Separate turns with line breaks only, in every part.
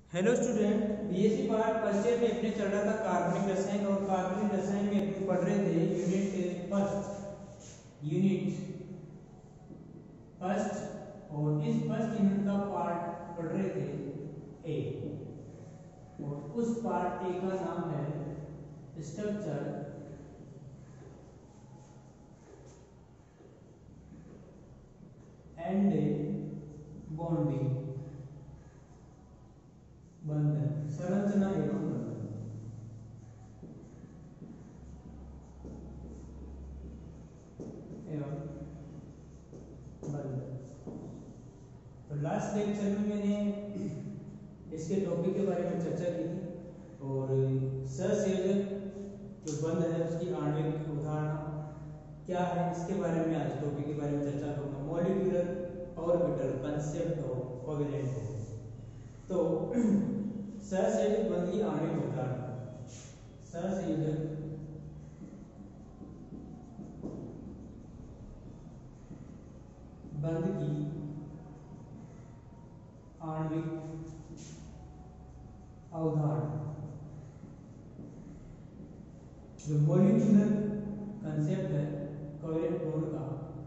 Hello student, BSc part first year में अपने चल रहा था कार्बनिक रसायन। और कार्बनिक रसायन में अपने पढ़ रहे थे यूनिट फर्स्ट और इस फर्स्ट यूनिट का पार्ट पढ़ रहे थे ए। और उस पार्ट ए का नाम है स्ट्रक्चर एंड बॉन्डिंग, बंधन, संरचना एवं बंधन। एवं बंधन। तो लास्ट लेक्चर में मैंने इसके टॉपिक के बारे में चर्चा की थी और सहसंयोजक जो बंध है उसकी आणविक उदाहरण क्या है इसके बारे में आज टॉपिक के बारे में चर्चा करूंगा। Molecular orbital concept of covalent. तो सहसंयोजक बंध की आणविक उदाहरण, सहसंयोजक बंध की आणविक अवधारणा। जो मॉलिक्यूलर कंसेप्ट है कोवेलेंट बॉन्ड का,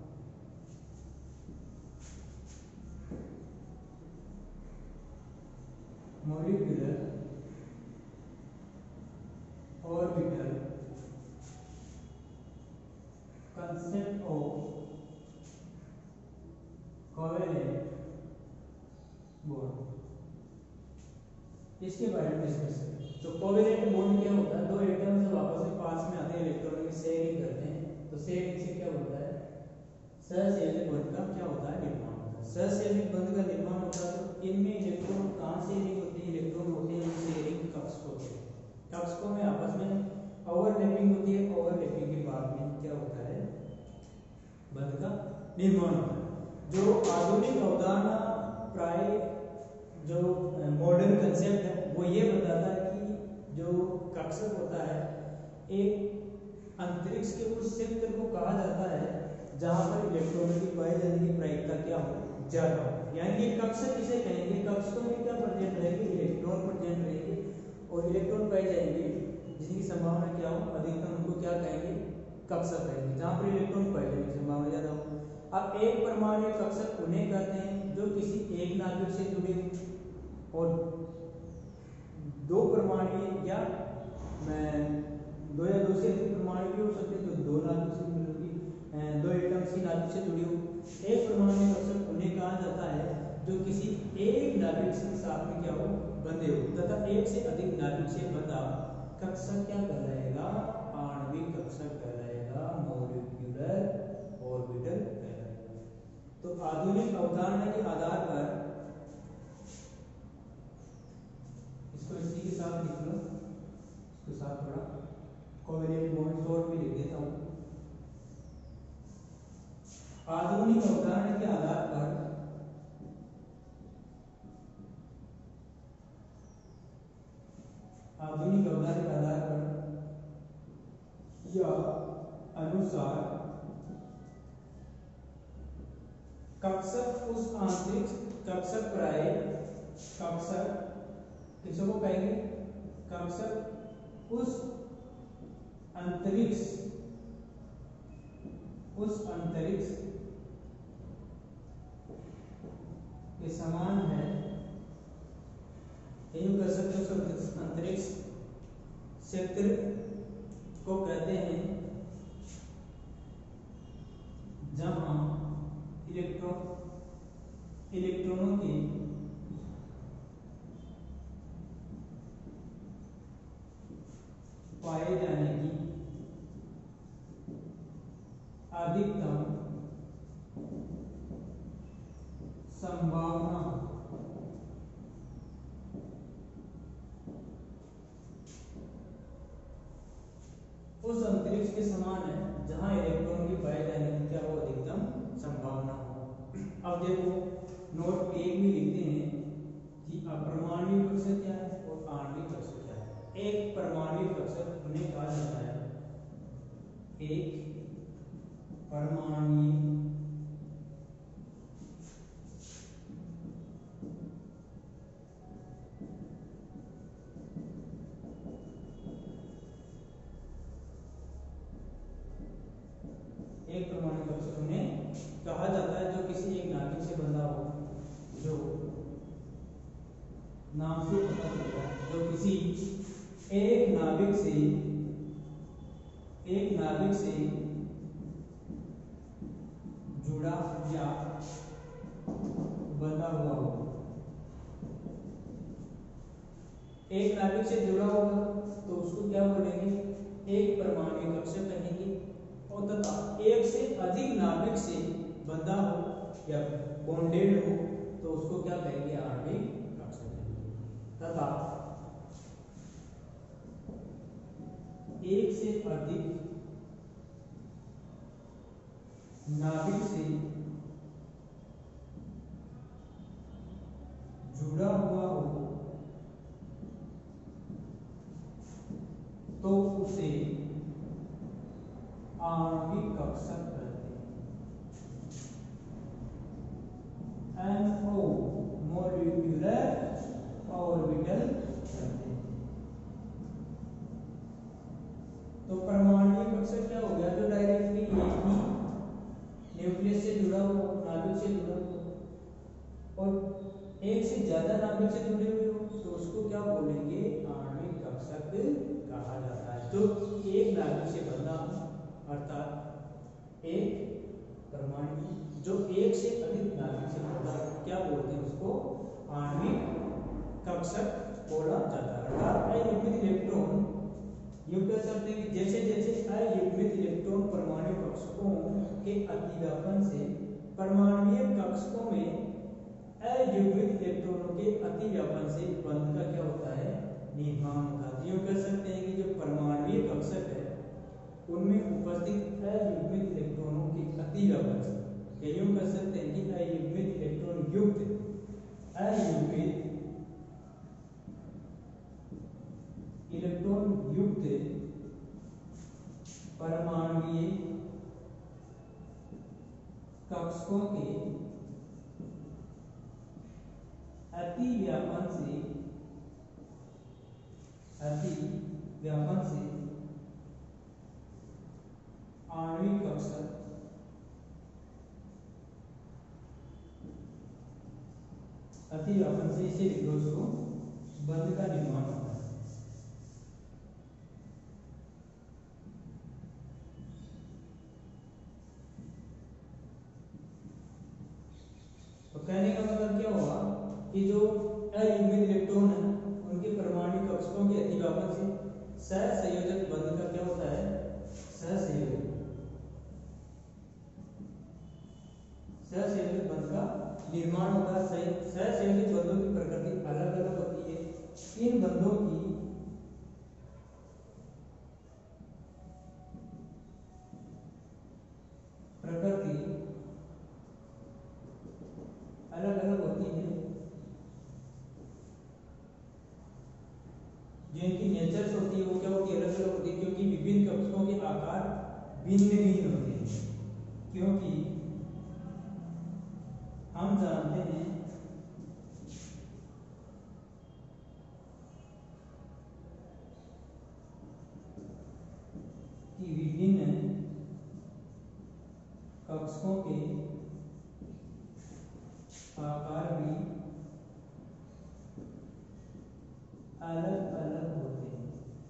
molecular orbital concept of covalent bond, इसके बारे में डिस्कस करें। तो कोवेलेंट बॉन्ड क्या होता है? दो एटम जब आपस में पास में आते हैं, इलेक्ट्रॉन की शेयरिंग करते हैं, तो शेयरिंग से क्या होता है? सहसंयोजक बंध का क्या होता है? निर्माण होता है। सहसंयोजक बंध का निर्माण होता है तो इनमें इलेक्ट्रॉन कहां से शेयरिंग होती है? इलेक्ट्रॉन होते हैं शेयरिंग कक्षकों से। कक्षकों में आपस में ओवरलैपिंग होती है। ओवरलैपिंग के बाद में क्या होता है? बंध का निर्माण होता है। जो आधुनिक अवधारणा प्राय जो मॉडर्न कंसेप्ट है वो ये बताता है कि जो कक्षक होता है एक अंतरिक्ष के उस क्षेत्र को कहा जाता है जहां पर इलेक्ट्रॉन की पाई जाने की प्रायिकता क्या हो, ज्यादा हो। यानी कि कक्षक किसे कहेंगे? कक्षकों में क्या प्रेजेंट रहेंगे? इलेक्ट्रॉन प्रेजेंट रहेंगे और इलेक्ट्रॉन पाए जाएंगे जिनकी संभावना क्या हो, अधिकतम, उनको क्या कहेंगे? कक्षक कहेंगे। जहां पर इलेक्ट्रॉन पाए जाने की संभावना ज्यादा हो। अब एक परमाणु कक्षक उन्हें कहते हैं जो किसी एक नाभिक से जुड़े और दो परमाणु या दो या दो से अधिक परमाणु भी हो सकते हैं जो दो नाभिक से जुड़ी होगी, दो एटम्स की नाभिक से जुड़ी हो। एक परमाणु कक्षक उन्हें कहा जाता है जो किसी एक नाभिक के साथ में क्या हो, बंधे हो, तथा एक से अधिक नाभिक से बंधा कक्षक क्या कहलाएगा? आणविक कक्षक कहलाएगा, मॉलिक्यूलर ऑर्बिटल कहलाएगा। तो आधुनिक अवधारणा के आधार पर इसको इसी के साथ लिख लो, इसके साथ थोड़ा कोवेलेंट बॉन्ड शॉर्ट में लिख देता हूं। आधुनिक अवधारणा के आधार पर आधुनिक अवधारणा के आधार पर या अनुसार कक्षक उस आंतरिक कक्षक प्राय कक्षक किसको को कहेंगे? कक्षक उस अंतरिक्ष के समान है। यूं कर सकते हैं उस अंतरिक्ष क्षेत्र को कहते हैं जहां इलेक्ट्रॉनों की पाए जाने की अधिकतम संभावना उस अंतरिक्ष के समान है जहां इलेक्ट्रॉन के पाए जाने की क्या हो, अधिकतम संभावना हो। अब देखो नोट एक में लिखते हैं कि अपरमाणु कक्षक क्या है और आणविक कक्षक क्या है। एक परमाणु कक्षक उन्हें कहा जाता है, एक परमाणु एक परमाणु कक्षक उन्हें कहा जाता है जो किसी एक नाभिक से बंधा हो, जो नाम से पता चलता है, जो किसी एक नाभिक से जुड़ा या बंधा हुआ हो। एक नाभिक से जुड़ा होगा तो उसको क्या बोलेंगे, एक परमाणु कक्षक कहेंगे। और तथा एक से अधिक नाभिक से बंधा हो या बॉन्डेड हो तो उसको क्या कहेंगे, आणविक कक्षक कहेंगे। तथा एक से अधिक नाभिक से जुड़ा हुआ हो तो उसे आणविक कक्षक कहते हैं। NO मॉलिक्यूलर ऑर्बिटल कहते हैं। तो परमाणु कक्षक क्या हो गया, जो डायरेक्टली एक ही न्यूक्लियस से जुड़ा हुआ, नाभिक से जुड़ा हुआ और एक से ज्यादा नाभिक से जुड़े हुए हो तो उसको क्या बोलेंगे, आणविक कक्षक कहा जाता है। जो एक नाभिक से बंधा हो अर्थात एक परमाणु जो एक से अधिक नाभिक से बंधा क्या बोलते हैं, उसको आणविक कक्षक बोला जाता है। अर्थात अयुग्मित इलेक्ट्रॉन यूं कह सकते हैं कि जैसे जैसे अयुग्मित इलेक्ट्रॉन परमाणु कक्षकों के अतिव्यापन से परमाणुीय कक्षकों में अयुग्मित इलेक्ट्रॉनों के अतिव्यापन से बंध का क्या होता है, निर्माण होता है। यूं कह सकते हैं कि जो परमाणुीय कक्षक है उनमें उपस्थित अयुग्मित इलेक्ट्रॉनों के अतिव्यापन से, या यूं कह सकते हैं कि अयुग्मित इलेक्ट्रॉन युक्त अयुग्मित इलेक्ट्रॉन युक्त परमाणुीय कक्षकों के अतिव्यापन से आणविक कक्षक अतिव्यापन से इसे लिख लो, उसको बंध का निर्माण होता है। तो कहने का मतलब क्या हुआ कि जो अयुग्मित इलेक्ट्रॉन है उनके परमाणु कक्षकों के अतिव्यापन से सहसंयोजक बंध का क्या होता है, सहसंयोजक बंध का निर्माण होता है। सहसंयोजक बंधों की प्रकृति अलग अलग होती है। इन बंधों की प्रकृति अलग अलग होती है, जो इनकी नेचर्स होती है वो क्या होती है, अलग अलग होती है, क्योंकि विभिन्न कक्षकों के आकार भिन्न भिन्न होते हैं। क्योंकि हम जानते हैं कि विभिन्न कक्षकों के आकार भी अलग अलग होते हैं।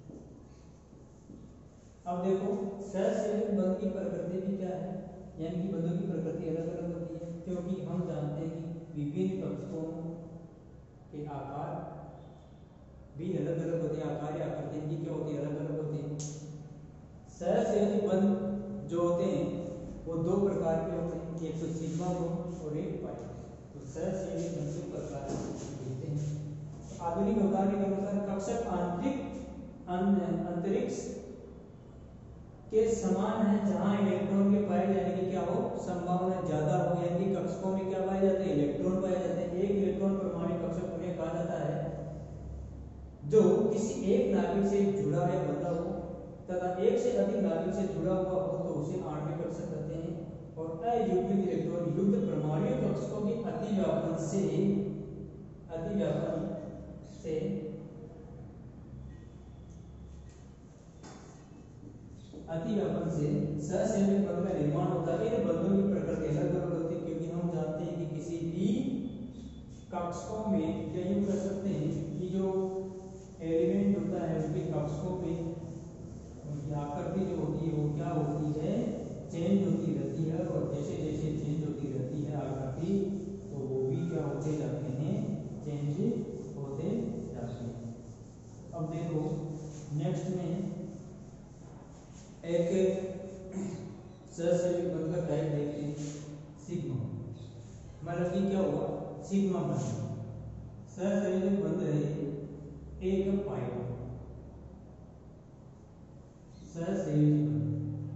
अब देखो सहसंयोजक बंध की प्रकृति भी क्या है, यानी कि बंधों की प्रकृति अलग अलग होती है, क्योंकि हम जानते हैं कि विभिन्न कक्षकों के आकार भी अलग अलग होते हैं। आकार या आकृति की क्या होती है, अलग अलग होती है। सहसंयोजक बंध जो होते हैं वो दो प्रकार के होते हैं, एक तो सिग्मा बॉन्ड और एक पाई। तो सहसंयोजक बंध के प्रकार होते हैं। आधुनिक अवधारणा के अनुसार कक्षक अंतरिक्ष के समान है, जहां इलेक्ट्रॉन के पाए जाने की क्या हो, संभावना ज्यादा हो। यानी कि कक्षकों में क्या पाए जाते हैं, इलेक्ट्रॉन पाए जाते हैं। एक इलेक्ट्रॉन परमाणु कक्षक उन्हें कहा जाता है जो किसी एक नाभिक से जुड़ा या बंधा हो तथा एक से अधिक नाभिक से जुड़ा हुआ हो तो उसे आणविक कक्षक कहते हैं। और अयुग्मित इलेक्ट्रॉन युक्त परमाणु कक्षकों के अतिव्यापन से अतिव्यापन से सहसंयोजक बंध का निर्माण होता है। इन बंधों की प्रकृति अलग अलग होती है, क्योंकि हम जानते हैं कि किसी भी कक्षकों में क्या यूज कर सकते हैं कि जो एलिमेंट होता है उसके कक्षकों में उनकी आकृति जो होती है वो क्या होती है, चेंज होती रहती है। और जैसे जैसे चेंज होती रहती है आकृति, तो वो भी क्या होते जाते हैं, चेंज होते जाते हैं। अब देखो नेक्स्ट में एक सहसंयोजक बंध का टाइप देखते हैं, सिग्मा। मतलब कि क्या हुआ, सिग्मा बंध सहसंयोजक बंध है एक पाई सहसंयोजक बंध।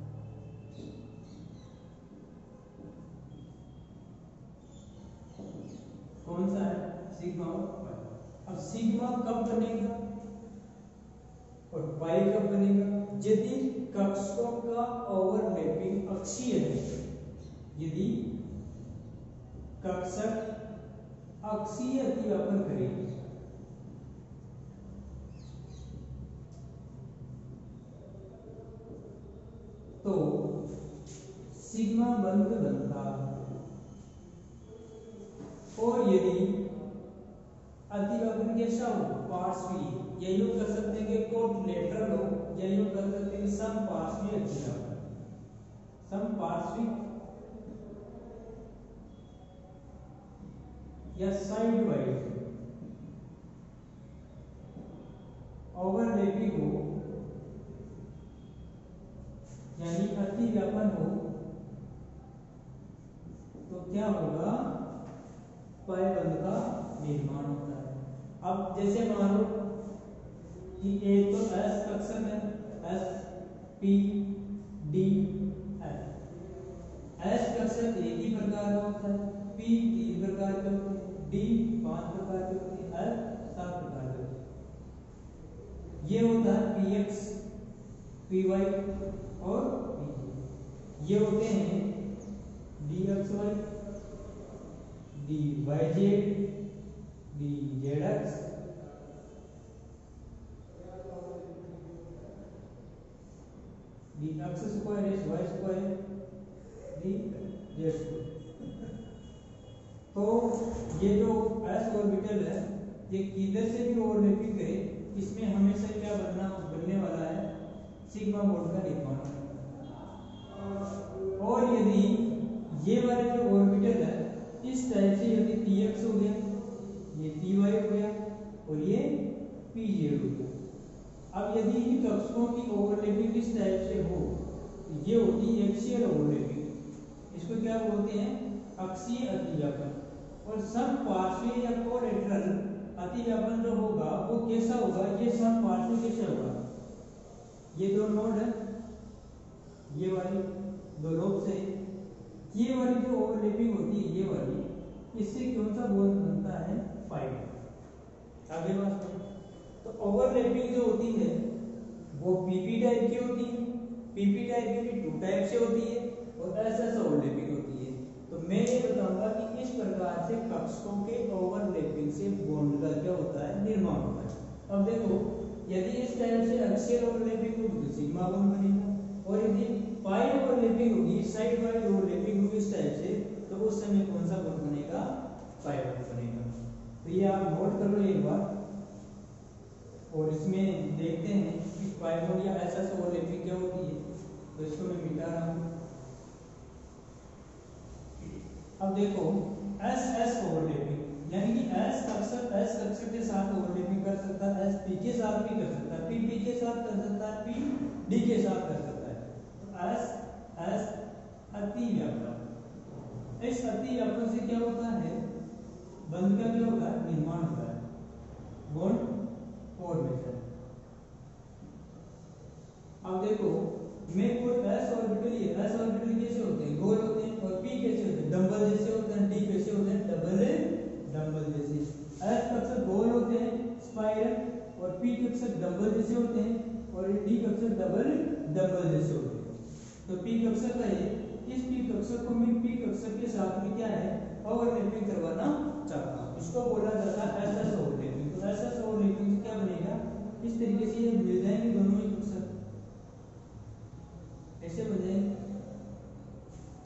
कौन सा है, सिग्मा और पाई। अब सिग्मा कब बनेगा और पाई कब बनेगा, यदि कक्षकों का ओवरलैपिंग अक्षीय है। यदि कक्षक अक्षीय अतिव्यापन करेगी तो सिग्मा बंध बनता है। और यदि अतिव्यापन कैसा हो, पार्श्वीय, या यूं कर सकते हैं कि कोटलेटरल हो, या यूं कर सकते हैं कि समपार्श्वीय अतिव्यापन। समपार्श्विक या साइड वाइज ओवरलैपिंग हो, यानी अतिव्यापन हो, तो क्या होगा, पाई बंध का निर्माण होता है। अब जैसे मान लो कि एक तो एस कक्षक है, एस पी डी एस कक्षक एक ही प्रकार का होता है, पी 3 प्रकार के होते हैं, डी 5 प्रकार के होते हैं, एल 7 प्रकार के होते हैं। ये होता है पी एक्स, पी वाई और पी। ये होते हैं D X Y, D Y Z, D Z X, D X square S Y square, D Z square. तो ये जो एस ऑर्बिटल है, ये किधर से भी ओवरलैपिंग करे, इसमें हमेशा क्या बनने वाला है, सिग्मा बॉन्ड का निर्माण। और यदि ये वाले जो ऑर्बिटल है इस टाइप से, यदि पी एक्स हो गया, ये पी वाई हो गया और ये पी जेड हो गया। अब यदि इन कक्षकों की ओवरलैपिंग इस टाइप से हो, तो ये होती है एक्सियल ओवरलैपिंग। इसको क्या बोलते हैं, अक्षीय अतिव्यापन। और समपार्श्वीय या कोलेटरल अतिव्यापन जो होगा वो कैसा होगा, ये समपार्श्वीय कैसे होगा, ये दो नोड है, ये वाली दो लोब से, ये वाली जो ओवरलैपिंग होती है ये वाली, इससे कौन सा बॉन्ड बनता है, पाई। आगे बात करें तो ओवरलैपिंग जो होती है वो पीपी टाइप की होती है। पीपी टाइप की भी 2 टाइप से होती है और एसएस ओवरलैपिंग होती है। तो मैं ये बताऊंगा कि इस प्रकार से कक्षकों के ओवरलैपिंग से बॉन्ड का क्या होता है, निर्माण होता है। अब देखो यदि इस टाइप से एक्सियल ओवरलैपिंग होगी तो सिग्मा बॉन्ड बनेगा, और यदि पाई ओवरलैपिंग होगी, साइड वाइज ओवरलैपिंग होगी इस टाइप से, तो उस समय कौन सा बॉन्ड बनेगा, पाई बॉन्ड बनेगा। तो ये आप नोट कर लो एक बार, और इसमें देखते हैं कि पाई बॉन्ड या एसएस ओवरलैपिंग क्या होती है। तो इसको मैं मिटा रहा हूं। अब देखो एस एस ओवरलैपिंग, यानी कि एस कक्षक के साथ ओवरलैपिंग कर सकता है, एस पी के साथ भी कर सकता है, पी के साथ कर सकता है, पी डी के साथ कर सकता है। तो एस अतिव्यापन, इस अतिव्यापन से क्या होता है, बंध का क्या होता है, निर्माण होता है, बॉन्ड फॉर्मेशन। अब देखो मैं कोई एस ऑर्बिटल, ये एस ऑर्बिटल कैसे होते हैं, गोल होते हैं, और पी कैसे होते हैं, डंबल जैसे होते हैं, डी कैसे होते हैं, डंबल जैसे। एस कक्षक गोल होते हैं स्पाइरल, और पी कक्षक डंबल जैसे होते हैं, और डी कक्षक डंबल जैसे होते हैं। तो पी कक्षक है, इस पी कक्षक को मैं पी कक्षक के साथ में क्या है, ओवरलैपिंग करवाना चाहता हूं, इसको बोला जाता है एसएस ओवरलैपिंग। तो एसएस ओवरलैपिंग से क्या बनेगा, इस तरीके से ये मिल जाएंगे दोनों ही कक्षक।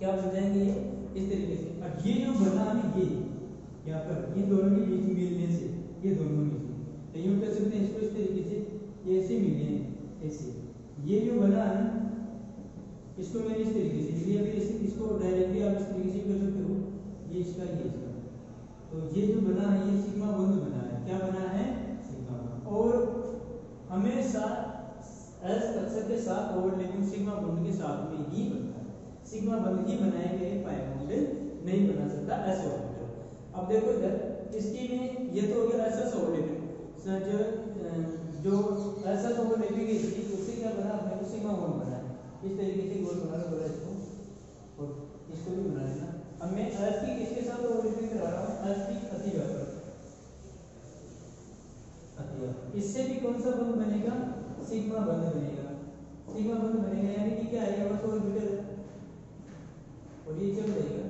क्या बन जाएंगे ये इस तरीके से। अब ये जो बना है ये यहाँ पर ये दोनों के बीच मिलने से ये दोनों मिले तो यूं कह सकते हैं इसको इस तरीके से ये ऐसे मिले ऐसे। ये जो बना है इसको मैंने इस तरीके से लिया, फिर इसको डायरेक्टली आप इस तरीके से कर सकते हो, ये इसका ये इसका। तो ये जो बना है ये सिग्मा बंध बना है, क्या बना है सिग्मा बंध। और हमेशा एस कक्षक के साथ ओवरलैपिंग सिग्मा बंध के साथ में ही बनता है, सिग्मा बंध ही बनाए गए पाई बॉन्ड नहीं बना सकता एस ऑर्बिटल। अब देखो इधर इसकी में ये तो हो गया एस एस ओवरलैपिंग, जो एस एस ओवरलैपिंग है इसकी उससे क्या बना अपने को सिग्मा बंध बना है। इस तरीके से गोल बना लो इसको और इसको भी बना लेना। अब मैं एस की किसके साथ ओवरलैपिंग करा रहा हूँ, एस की अतिव्यापक अतिव्यापक। इससे भी कौन सा बंध बनेगा सिग्मा बंध बनेगा, सिग्मा बंध बनेगा यानी कि क्या आएगा बस ऑर्बिटल है और ये चल जाएगा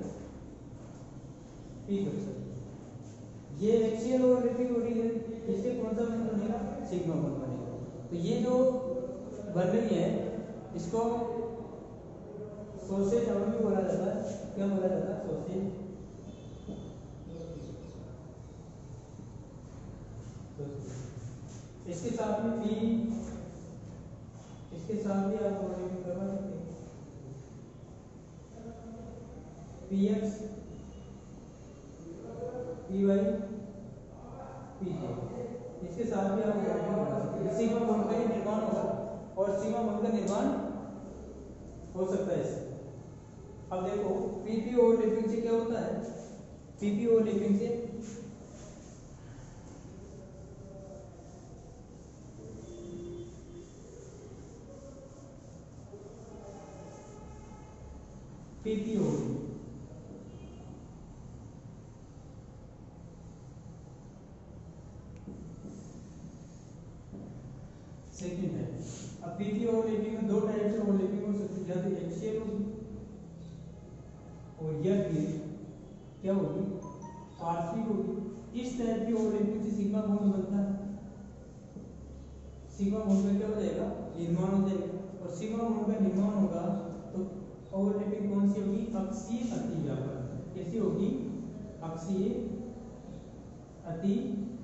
पी कक्षक। ये एक्सियल ओवरलैपिंग हो रही है, इससे कौन सा बंध बनेगा सिग्मा बंध बनेगा। तो ये जो बन रही है इसको सोसेज हम भी बोला जाता है, क्या बोला जाता है सोसेज। इसके साथ में पी, इसके साथ भी आप ओवरलैपिंग करवा सकते हैं P X P Y P Z, इसके साथ भी आप ओवरलैपिंग करवा सकते हैं। सिग्मा बॉन्ड का निर्माण होगा और सिग्मा बॉन्ड का निर्माण हो सकता है इससे। अब देखो पीपी ओवरलैपिंग से क्या होता है, पीपी ओवरलैपिंग से पीपी ओवरलैपिंग सेकंड है। अब पीपी ओवरलैपिंग में दो टाइप से ओवरलैपिंग हो सकती है, या तो एक्सियल होगी और या फिर क्या होगी पार्शियल होगी। इस टाइप की ओवरलैपिंग से सिग्मा बॉन्ड बनता है, सिग्मा बॉन्ड में क्या हो जाएगा निर्माण हो जाएगा और सिग्मा बॉन्ड का निर्माण होगा तो ओवरलैपिंग कौन सी होगी अक्षीय अतिव्यापन। कैसी होगी अक्षीय अति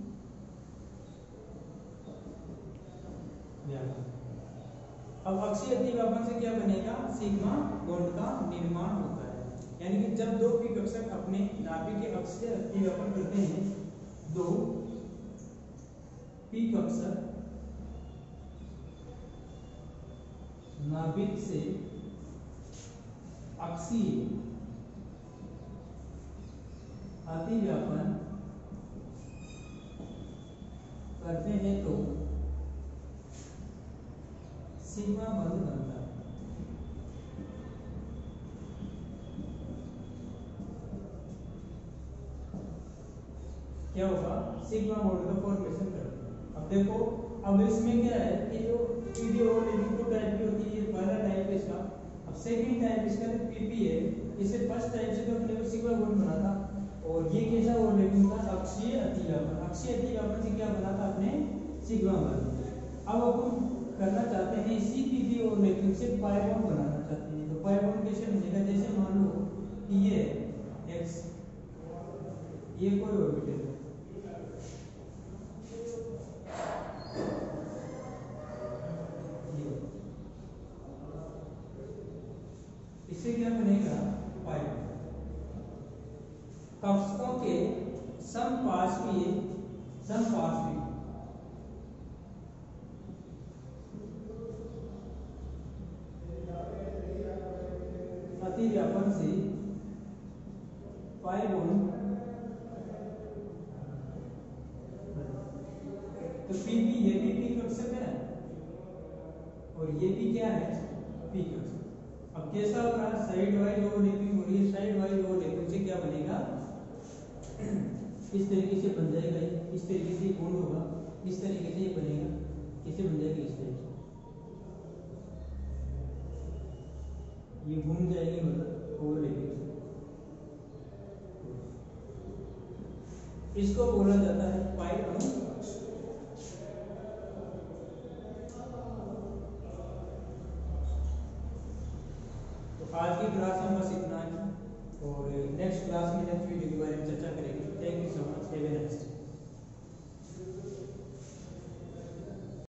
व्यापन। अब अक्षीय अतिव्यापन से क्या बनेगा सिग्मा बॉन्ड का निर्माण होता है, यानी कि जब दो पी कक्षक अपने नाभिक के अक्षीय अतिव्यापन करते हैं, दो पी कक्षक नाभिक से अक्षीय अतिव्यापन करते हैं तो सिग्मा बंध बनता है। क्या होगा सिग्मा बॉन्ड का फॉर्मेशन करते हैं। अब देखो अब इसमें क्या है कि जो पीपी ओवरलैपिंग दो टाइप की होती है, पहला टाइप है इसका, अब सेकंड टाइप इसका जो पीपी है इसे फर्स्ट टाइप से तो अपने को सिग्मा बॉन्ड बना था और ये कैसा ओवरलैपिंग था अक्षीय अतिव्यापन। अक्षीय अतिव्यापन से क्या बना था अपने सिग्मा बॉन्ड। अब अपन करना चाहते हैं इसी पीपी ओवरलैपिंग से पाई बॉन्ड बनाना चाहते हैं, तो पाई बॉन्ड कैसे बनेगा, जैसे मान लो कि ये x ये कोई ऑर्बिटल है, इससे क्या बनेगा पाई कक्षकों के समपार्श्वीय अतिव्यापन से पाई बॉन्ड। तो पीपी ये भी पी कक्षक है और ये भी क्या है पी कक्षक। अब कैसा हो रहा है साइड वाइज ओवरलैपिंग हो रही है, साइड वाइज ओवरलैपिंग से क्या बनेगा इस तरीके से बन जाएगा, इस तरीके से बॉन्ड होगा, इस तरीके से ये बनेगा, कैसे बन जाएगा इस तरीके से ये घूम जाएगी मतलब ओवरलैपिंग से। इसको बोला जाता है पाई अणु। तो आज की क्लास में बस इतना।